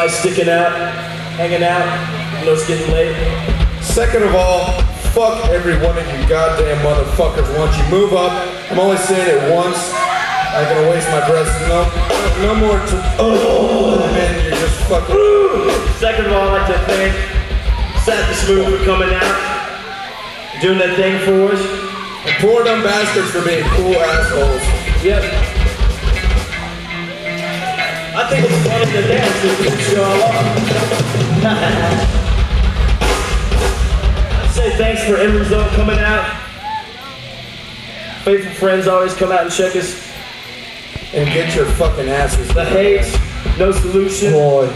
by sticking out, hanging out. You know it's getting late. Second of all, fuck every one of you goddamn motherfuckers once you move up. I'm only saying it once. I ain't gonna waste my breath. No more man, you're just fucking. Second of all, I'd like to thank Sappy Smooth for coming out, doing that thing for us. And poor dumb bastards for being cool assholes. Yep. I think it's funny to dance if we show up. I'd say thanks for Emerald coming out. Faithful friends always come out and check us. And get your fucking asses. The hate, no solution. Boy.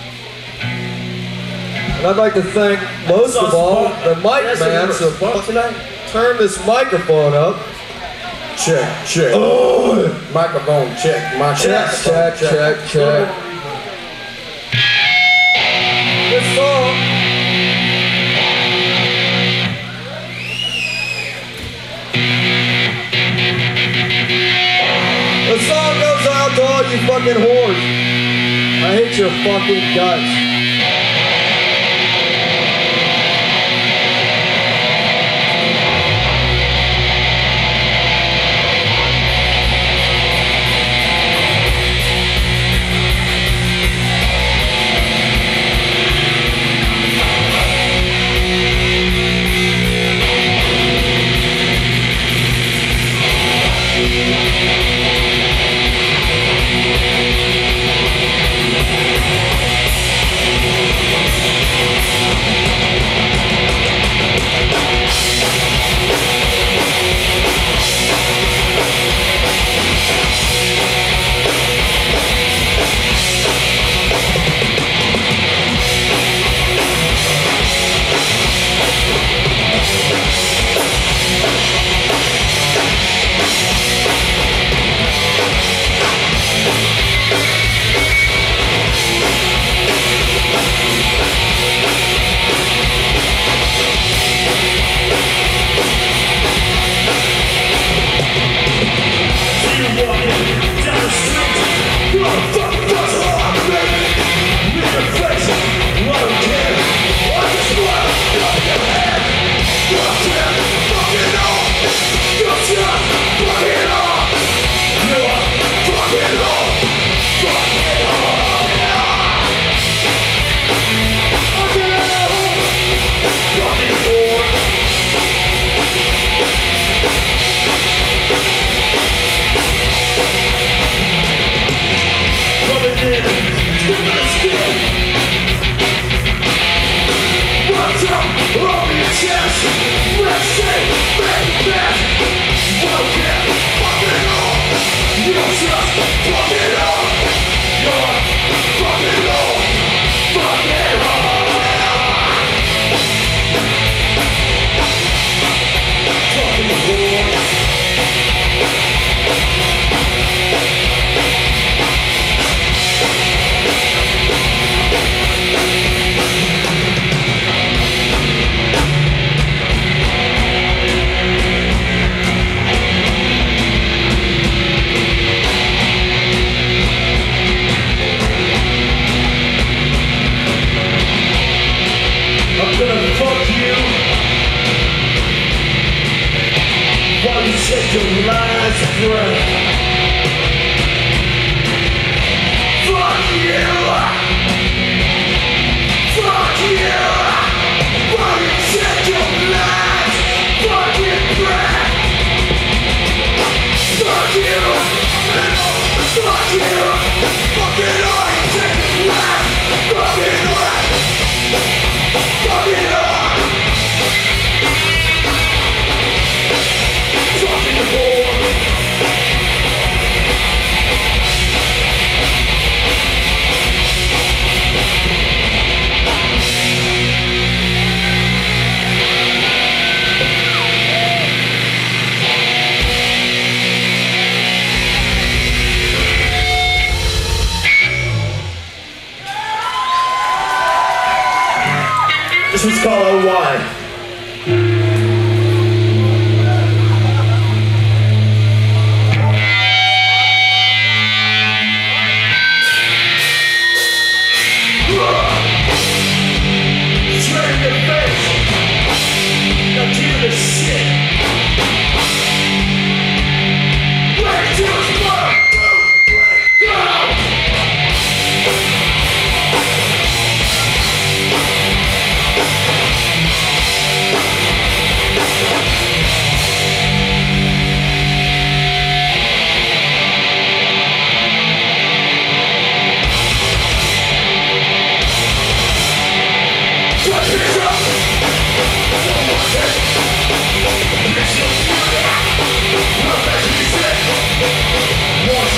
And I'd like to thank most of all the mic man. So turn this microphone up. Check, check. Oh. Microphone check. Check. This song. The song goes out to all you fucking whores. I hate your fucking guts.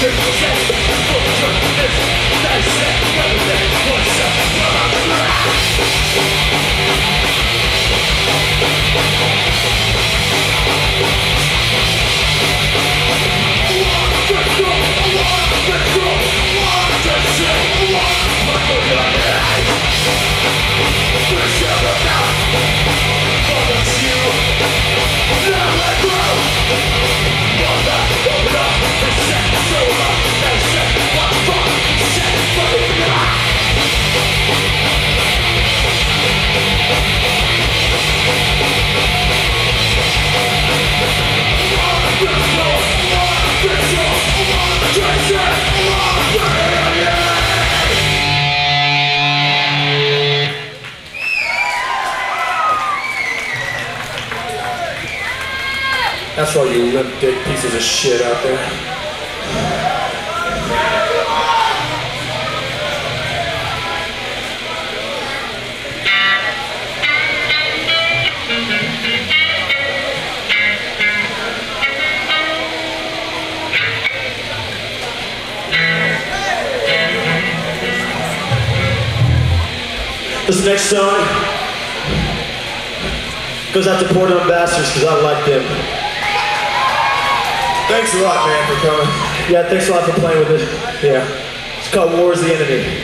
That's for all you limp dick pieces of shit out there. This next song goes out to Portland Bastards because I like them. Thanks a lot, man, for coming. Yeah, thanks a lot for playing with it. Yeah. It's called War is the Enemy.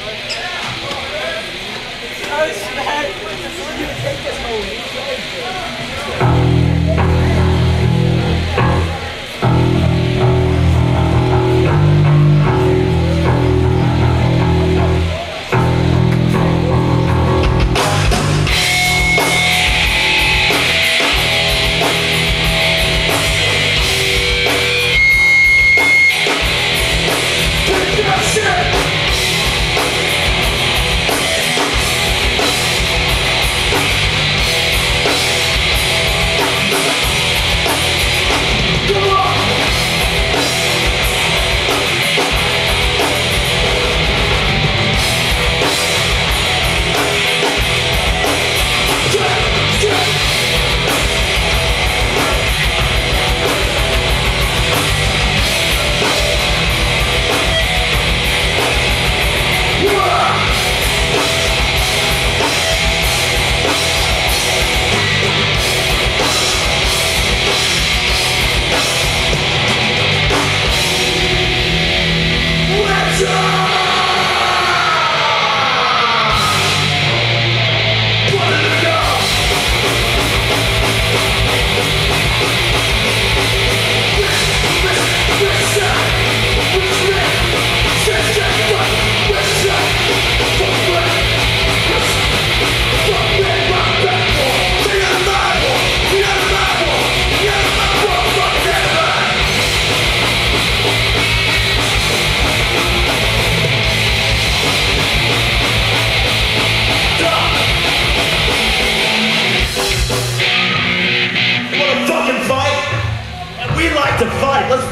To fight. Let's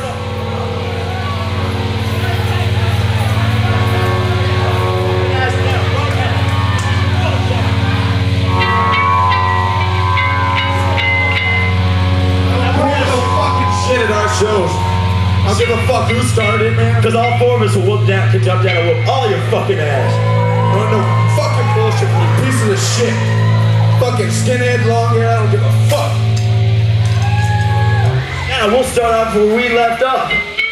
shit at our shows. I don't give a fuck who started it, man. because all four of us will whoop down, can jump down and whoop all your fucking ass. I don't know fucking bullshit from you pieces of shit. Fucking skinhead, long hair, I don't give a fuck. Yeah, we'll start off where we left off.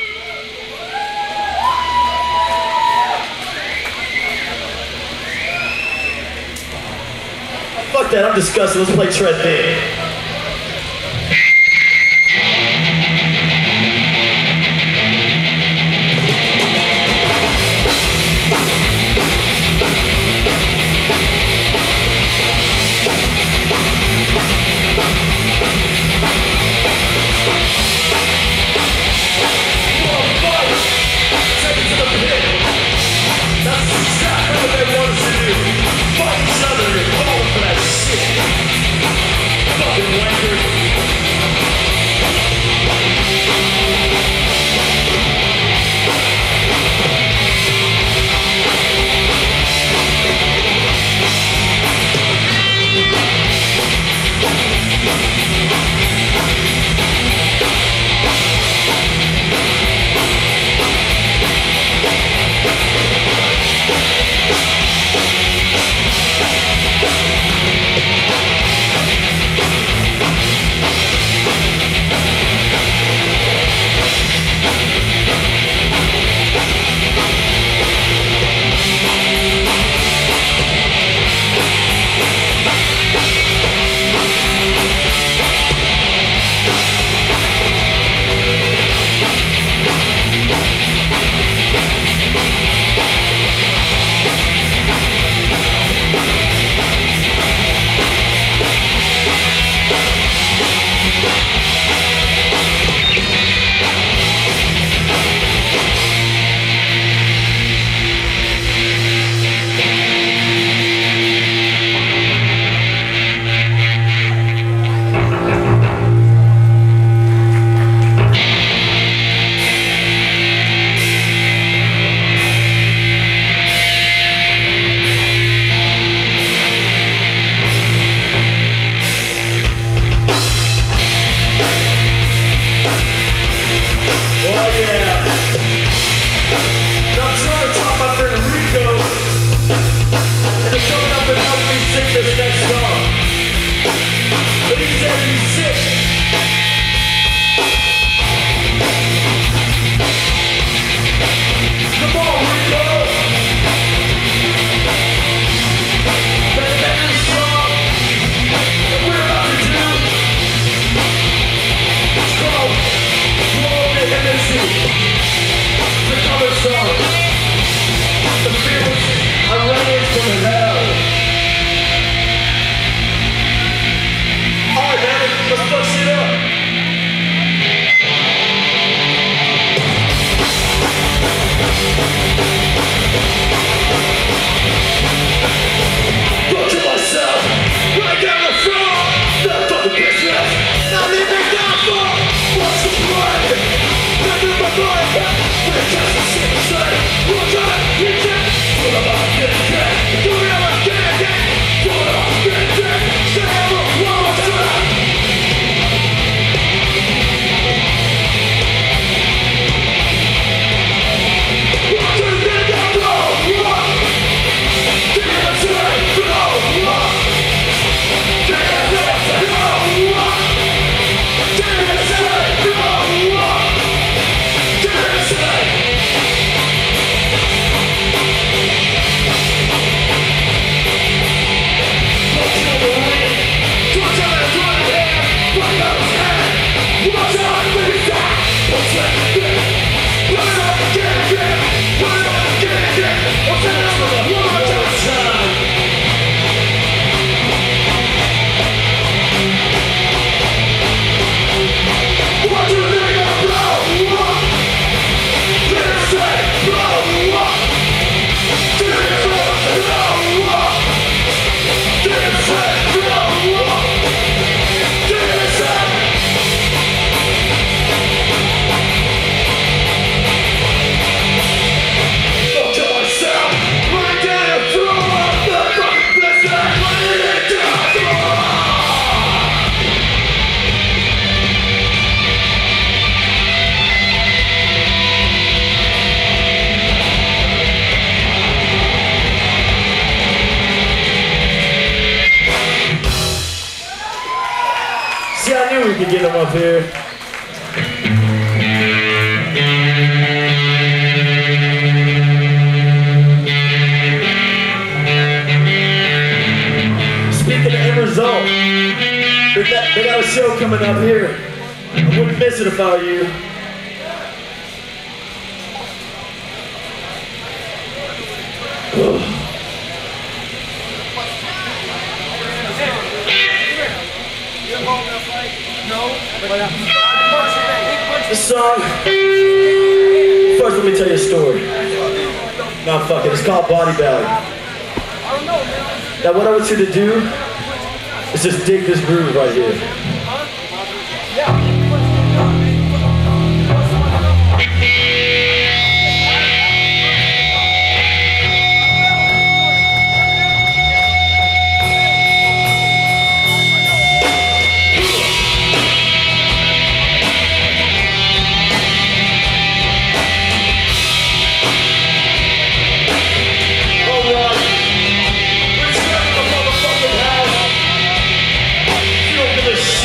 Fuck that, I'm disgusted. Let's play Tread Big. Fuck We can get them up here. Speaking of end result, they got a show coming up here. I wouldn't miss it if I were you. This song, first let me tell you a story. No, fuck it, it's called Body Bag. Now what I want you to do is just dig this groove right here. Shit.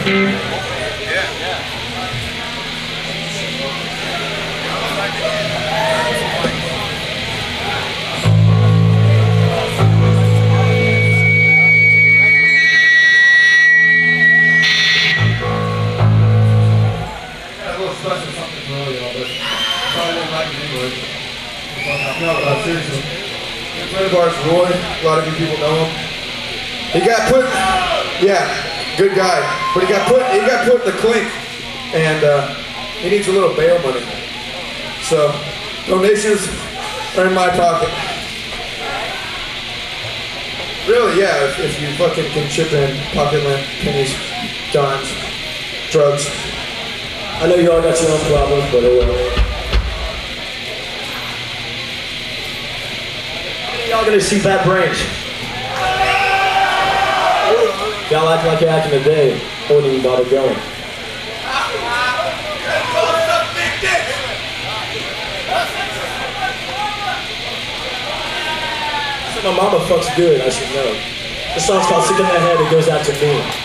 Seriously. A friend of ours, Roy, a lot of you people know him. He got put, yeah, good guy, but he got put in the clink, and he needs a little bail money. So, donations are in my pocket. Really, yeah, if you fucking can chip in pocket lint, pennies, dimes, drugs. I know you all got your own problems, but oh well. Y'all gonna see Bad Brains. Y'all act like you act in the day, I wouldn't even bother going. So my mama fucks good, I should know. The song's called Sick in the Head, it goes out to me.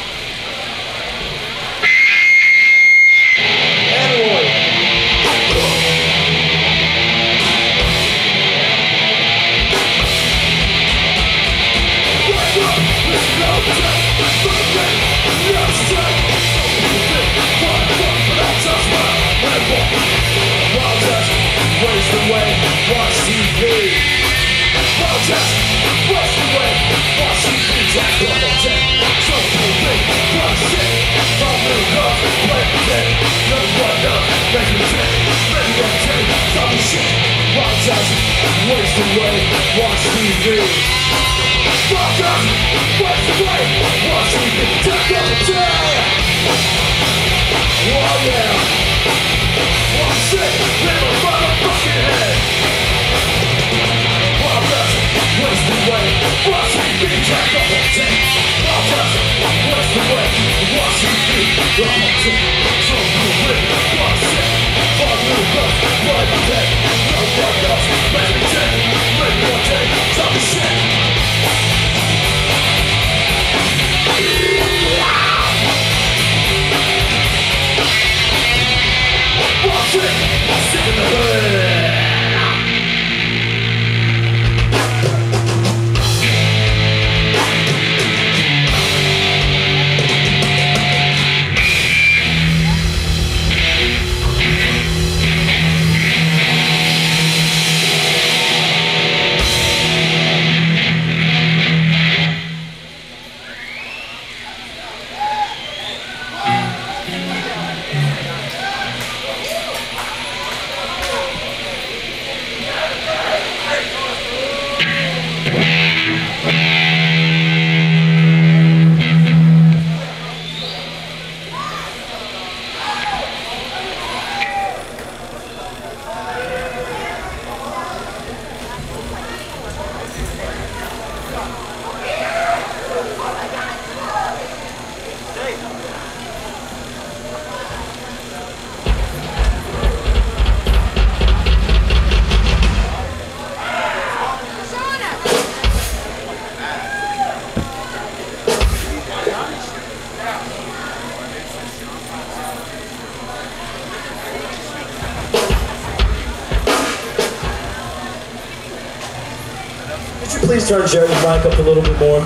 Please turn Jerry's mic up a little bit more.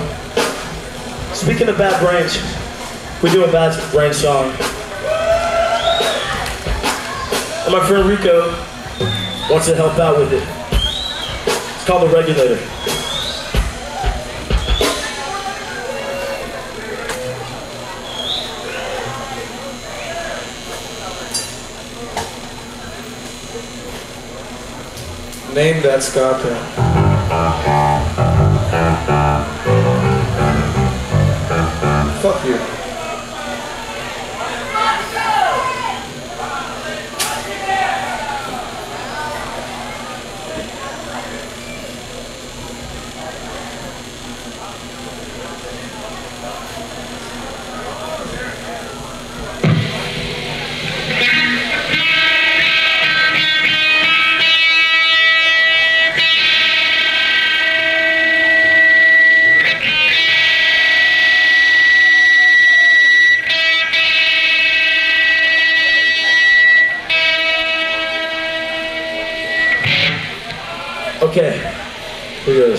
Speaking of Bad Brains, we do a Bad Brains song. And my friend Rico wants to help out with it. It's called The Regulator. Name that ska pen. Fuck you. it goes.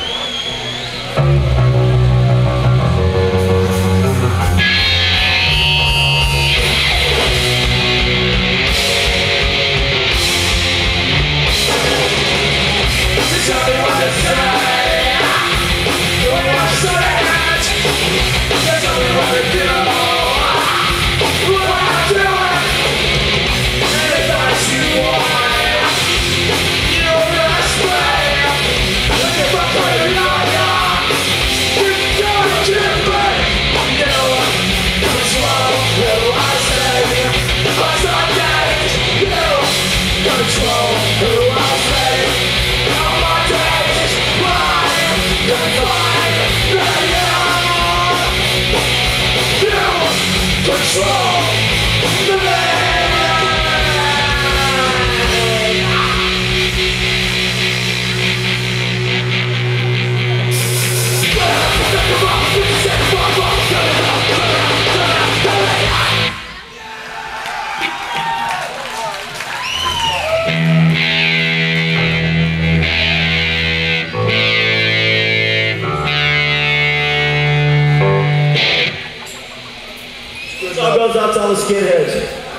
Song goes out to all the skinheads.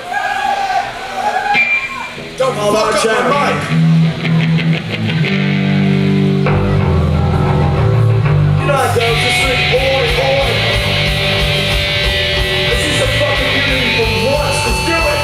Don't fuck up my mic! You know how it goes, just like, oi, oi. This is a fucking unity for once, let's do it!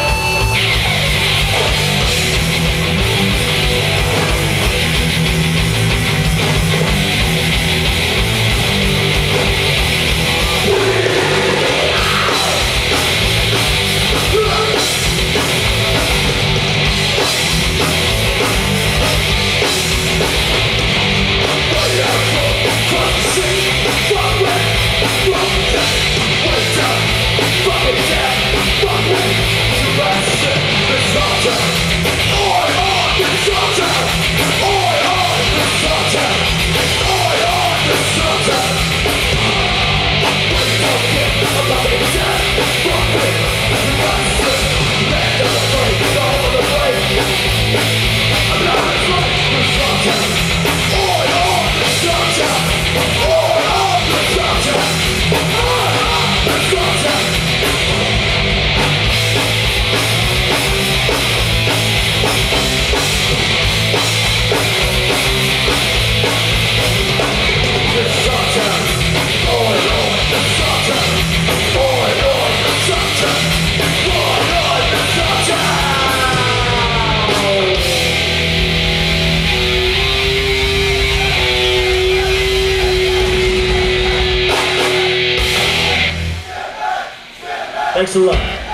Thanks a lot.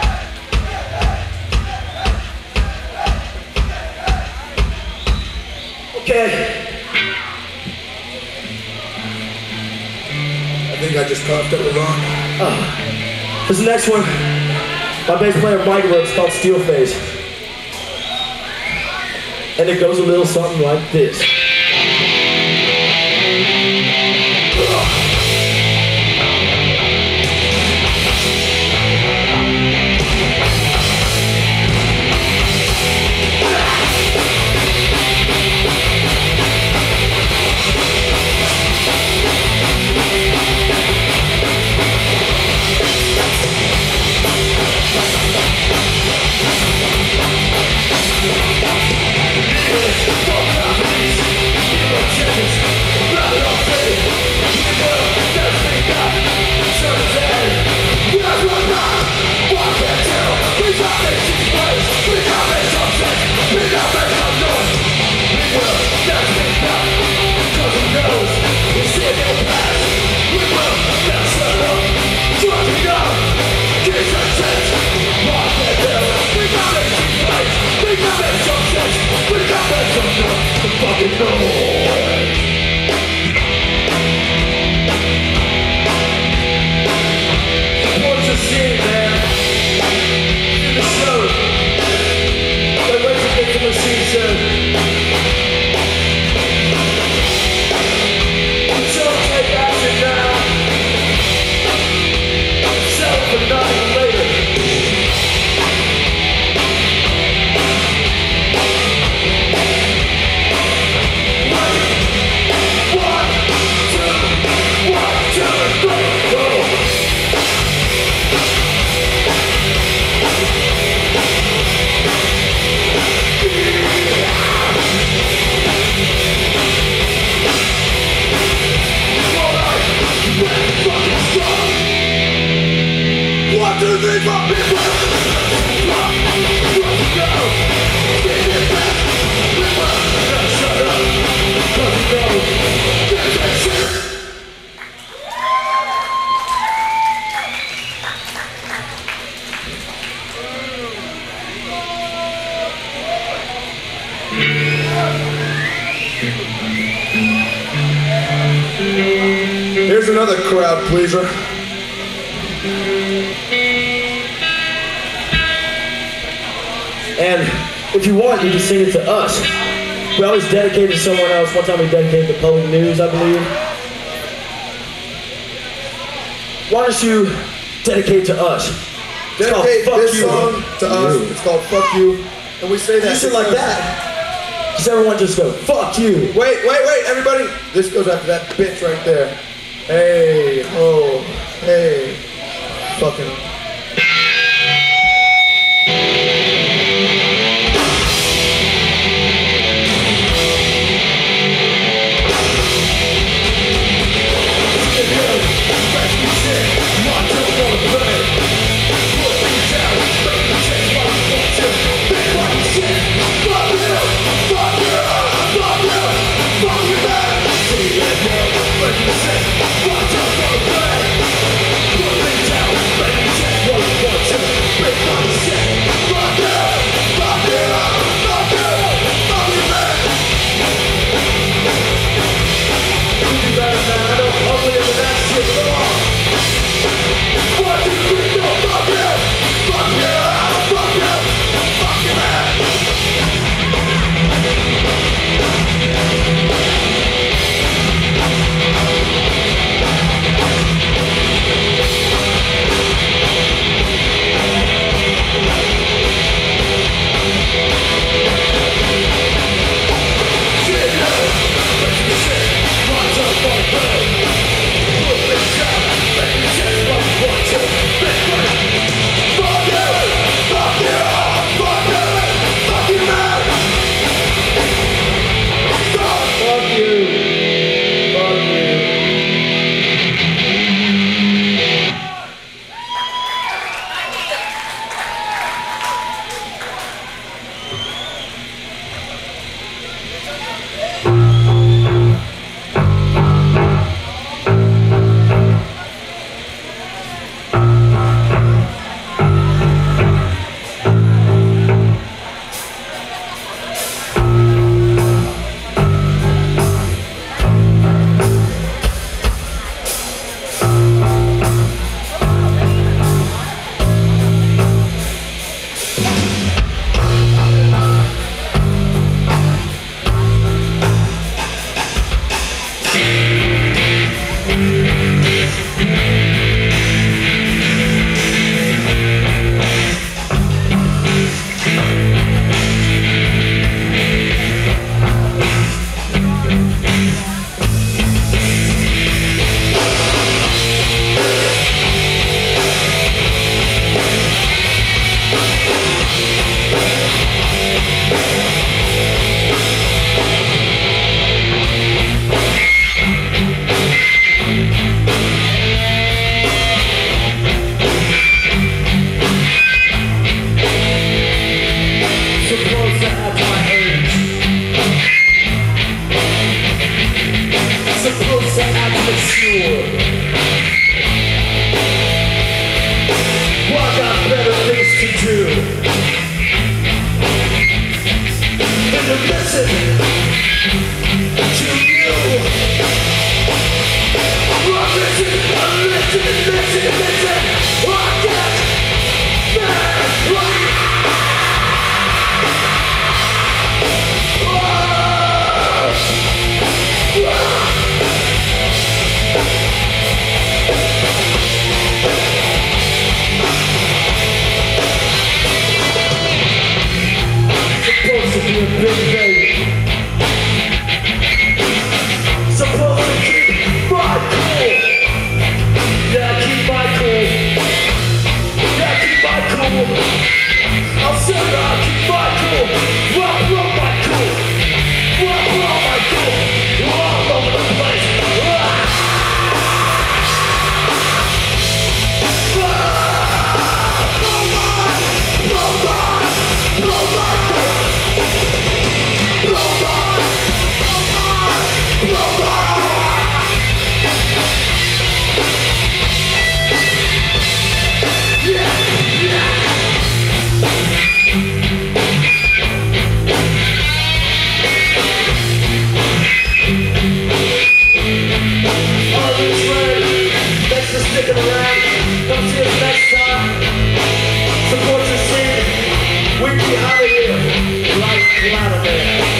Okay. I think I just coughed up a lung. This next one, my bass player Mike wrote, it's called Steel Phase. And it goes a little something like this. Fuck 1, 2, 3, 4, people. Here's another crowd pleaser. And if you want, you can sing it to us. We always dedicate it to someone else. One time we dedicated to Public News, I believe. Why don't you dedicate to us? Dedicate this song to us. It's called Fuck You. And we say that. You should like that. Does everyone just go, fuck you? Wait, everybody. This goes after that bitch right there. Hey, oh, hey. Fucking. stick around. Come see us next time. Support your scene. We be out of here. Like louder, man.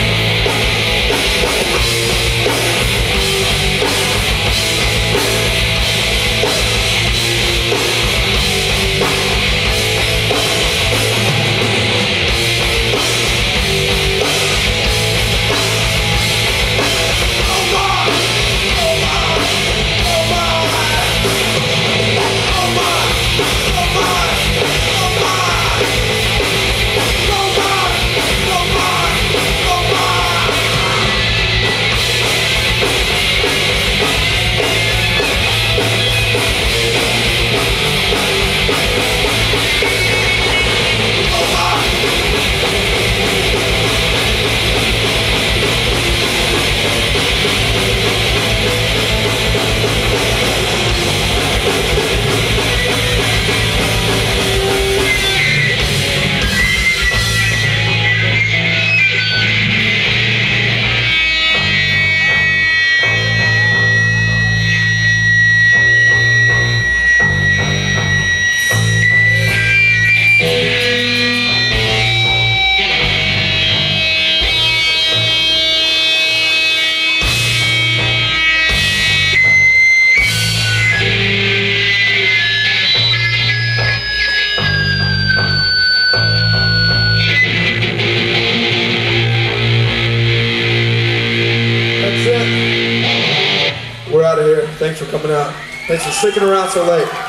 We're out of here. Thanks for coming out. Thanks for sticking around so late.